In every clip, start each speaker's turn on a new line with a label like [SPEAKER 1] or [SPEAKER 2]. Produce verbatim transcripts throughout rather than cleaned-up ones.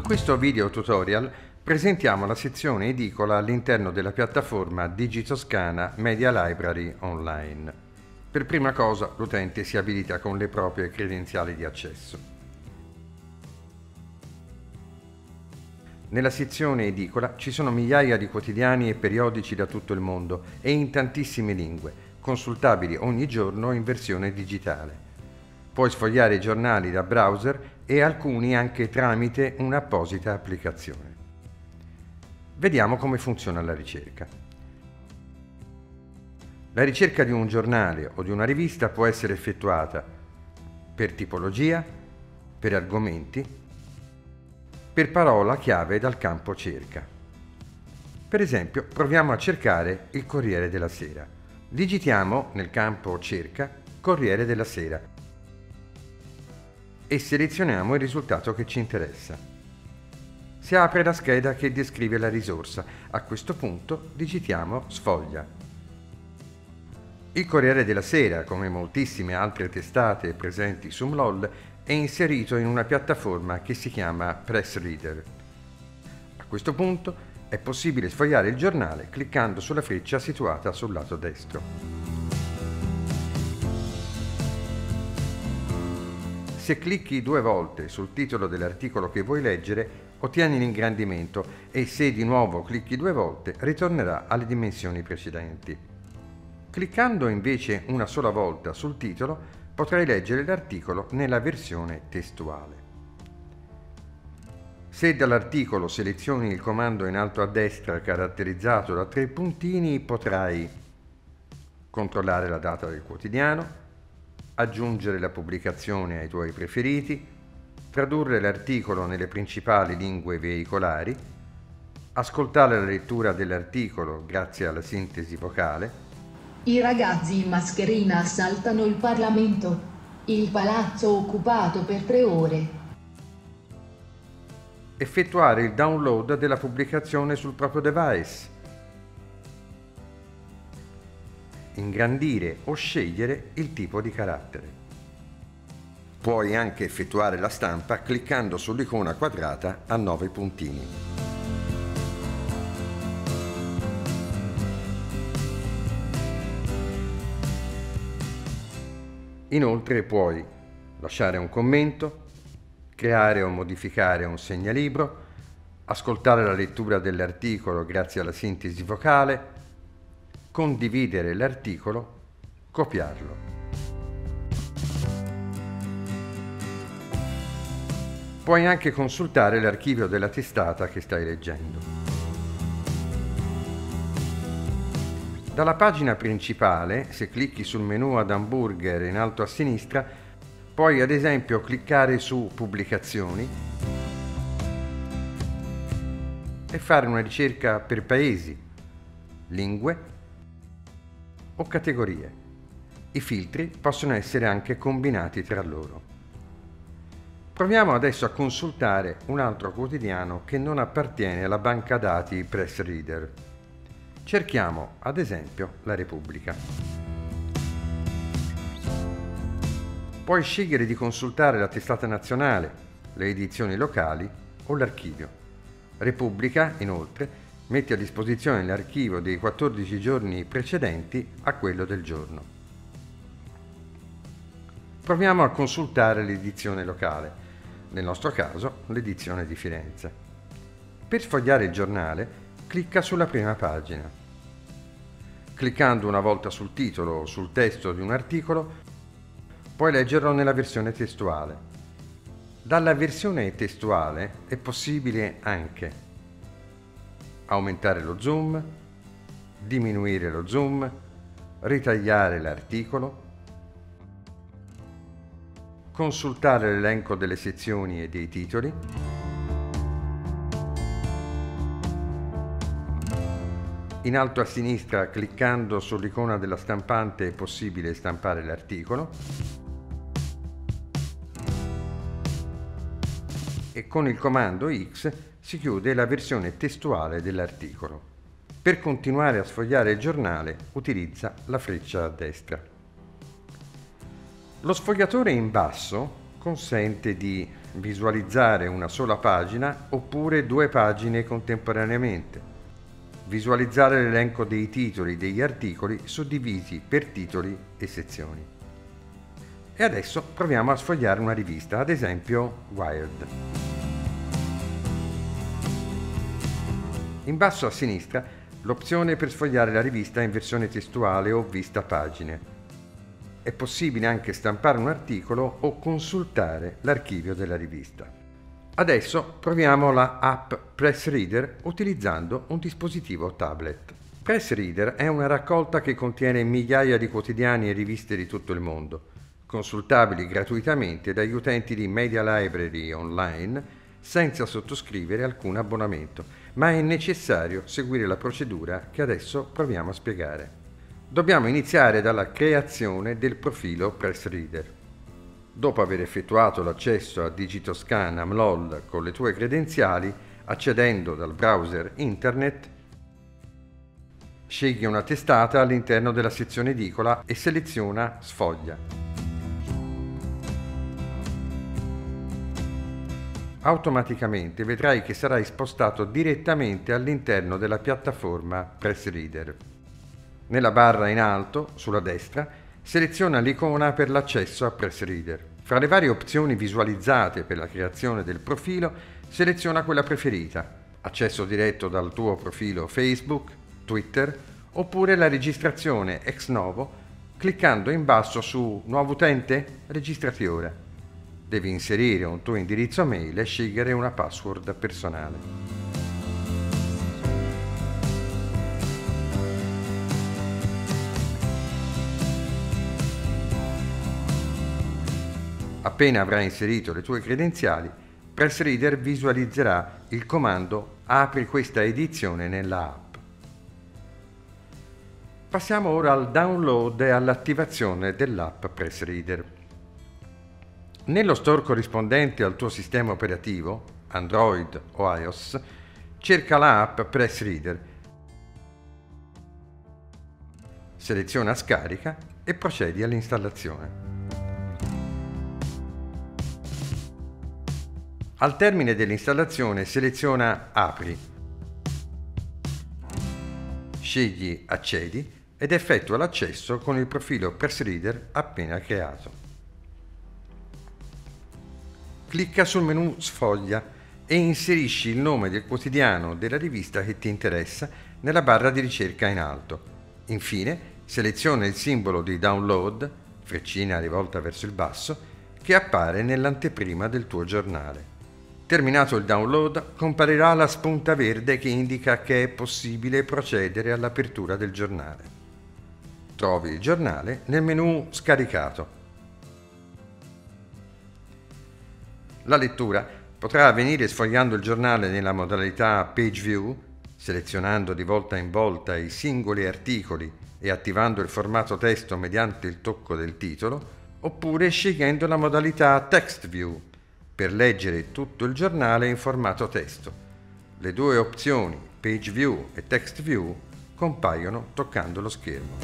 [SPEAKER 1] questo video tutorial presentiamo la sezione edicola all'interno della piattaforma Digitoscana Media Library Online. Per prima cosa l'utente si abilita con le proprie credenziali di accesso. Nella sezione edicola ci sono migliaia di quotidiani e periodici da tutto il mondo e in tantissime lingue, consultabili ogni giorno in versione digitale. Puoi sfogliare i giornali da browser e alcuni anche tramite un'apposita applicazione. Vediamo come funziona la ricerca. La ricerca di un giornale o di una rivista può essere effettuata per tipologia, per argomenti, per parola chiave dal campo cerca. Per esempio, proviamo a cercare il Corriere della Sera. Digitiamo nel campo cerca Corriere della Sera e selezioniamo il risultato che ci interessa. Si apre la scheda che descrive la risorsa. A questo punto digitiamo sfoglia. Il Corriere della Sera, come moltissime altre testate presenti su M L O L, è inserito in una piattaforma che si chiama Press Reader. A questo punto è possibile sfogliare il giornale cliccando sulla freccia situata sul lato destro. Se clicchi due volte sul titolo dell'articolo che vuoi leggere, ottieni l'ingrandimento e se di nuovo clicchi due volte, ritornerà alle dimensioni precedenti. Cliccando invece una sola volta sul titolo, potrai leggere l'articolo nella versione testuale. Se dall'articolo selezioni il comando in alto a destra caratterizzato da tre puntini, potrai controllare la data del quotidiano, aggiungere la pubblicazione ai tuoi preferiti, tradurre l'articolo nelle principali lingue veicolari, ascoltare la lettura dell'articolo grazie alla sintesi vocale.
[SPEAKER 2] I ragazzi in mascherina assaltano il Parlamento. Il palazzo occupato per tre ore.
[SPEAKER 1] Effettuare il download della pubblicazione sul proprio device. Ingrandire o scegliere il tipo di carattere. Puoi anche effettuare la stampa cliccando sull'icona quadrata a nove puntini. Inoltre puoi lasciare un commento, creare o modificare un segnalibro, ascoltare la lettura dell'articolo grazie alla sintesi vocale, condividere l'articolo, copiarlo. Puoi anche consultare l'archivio della testata che stai leggendo. Dalla pagina principale, se clicchi sul menu ad hamburger in alto a sinistra, puoi ad esempio cliccare su Pubblicazioni e fare una ricerca per paesi, lingue o categorie. I filtri possono essere anche combinati tra loro. Proviamo adesso a consultare un altro quotidiano che non appartiene alla banca dati Press Reader. Cerchiamo ad esempio La Repubblica. Puoi scegliere di consultare la testata nazionale, le edizioni locali o l'archivio. Repubblica, inoltre, mette a disposizione l'archivio dei quattordici giorni precedenti a quello del giorno. Proviamo a consultare l'edizione locale, nel nostro caso l'edizione di Firenze. Per sfogliare il giornale, clicca sulla prima pagina. Cliccando una volta sul titolo o sul testo di un articolo, puoi leggerlo nella versione testuale. Dalla versione testuale è possibile anche aumentare lo zoom, diminuire lo zoom, ritagliare l'articolo, consultare l'elenco delle sezioni e dei titoli, in alto a sinistra cliccando sull'icona della stampante è possibile stampare l'articolo e con il comando X si chiude la versione testuale dell'articolo. Per continuare a sfogliare il giornale utilizza la freccia a destra. Lo sfogliatore in basso consente di visualizzare una sola pagina oppure due pagine contemporaneamente, visualizzare l'elenco dei titoli degli articoli suddivisi per titoli e sezioni. E adesso proviamo a sfogliare una rivista, ad esempio Wired. In basso a sinistra l'opzione per sfogliare la rivista in versione testuale o vista pagine. È possibile anche stampare un articolo o consultare l'archivio della rivista. Adesso proviamo la app Press Reader utilizzando un dispositivo tablet. Press Reader è una raccolta che contiene migliaia di quotidiani e riviste di tutto il mondo, consultabili gratuitamente dagli utenti di Media Library Online senza sottoscrivere alcun abbonamento, ma è necessario seguire la procedura che adesso proviamo a spiegare. Dobbiamo iniziare dalla creazione del profilo Press Reader. Dopo aver effettuato l'accesso a Digitoscan Amlol con le tue credenziali, accedendo dal browser internet, scegli una testata all'interno della sezione edicola e seleziona Sfoglia. Automaticamente vedrai che sarai spostato direttamente all'interno della piattaforma Press Reader. Nella barra in alto, sulla destra, seleziona l'icona per l'accesso a Press Reader. Fra le varie opzioni visualizzate per la creazione del profilo, seleziona quella preferita: accesso diretto dal tuo profilo Facebook, Twitter, oppure la registrazione ex novo, cliccando in basso su Nuovo utente? Registrati ora. Devi inserire un tuo indirizzo mail e scegliere una password personale. Appena avrai inserito le tue credenziali, Press Reader visualizzerà il comando Apri questa edizione nella app. Passiamo ora al download e all'attivazione dell'app Press Reader. Nello store corrispondente al tuo sistema operativo, Android o iOS, cerca la app Press Reader, seleziona Scarica e procedi all'installazione. Al termine dell'installazione seleziona Apri, scegli Accedi ed effettua l'accesso con il profilo Press Reader appena creato. Clicca sul menu Sfoglia e inserisci il nome del quotidiano o della rivista che ti interessa nella barra di ricerca in alto. Infine, seleziona il simbolo di download, freccina rivolta verso il basso, che appare nell'anteprima del tuo giornale. Terminato il download, comparirà la spunta verde che indica che è possibile procedere all'apertura del giornale. Trovi il giornale nel menu Scaricato. La lettura potrà avvenire sfogliando il giornale nella modalità Page View, selezionando di volta in volta i singoli articoli e attivando il formato testo mediante il tocco del titolo, oppure scegliendo la modalità Text View per leggere tutto il giornale in formato testo. Le due opzioni Page View e Text View compaiono toccando lo schermo.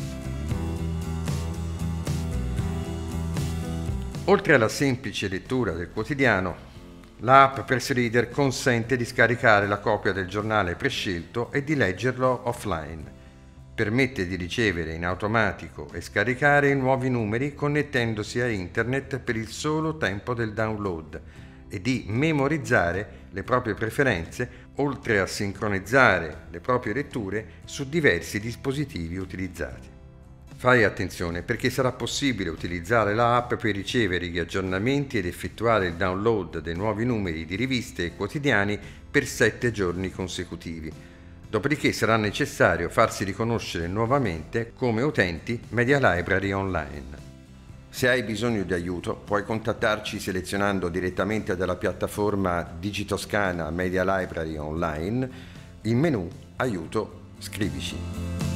[SPEAKER 1] Oltre alla semplice lettura del quotidiano, l'app Press Reader consente di scaricare la copia del giornale prescelto e di leggerlo offline. Permette di ricevere in automatico e scaricare i nuovi numeri connettendosi a internet per il solo tempo del download e di memorizzare le proprie preferenze, oltre a sincronizzare le proprie letture su diversi dispositivi utilizzati. Fai attenzione perché sarà possibile utilizzare la app per ricevere gli aggiornamenti ed effettuare il download dei nuovi numeri di riviste e quotidiani per sette giorni consecutivi. Dopodiché sarà necessario farsi riconoscere nuovamente come utenti Media Library Online. Se hai bisogno di aiuto, puoi contattarci selezionando direttamente dalla piattaforma Digitoscan Media Library Online il menu Aiuto, scrivici.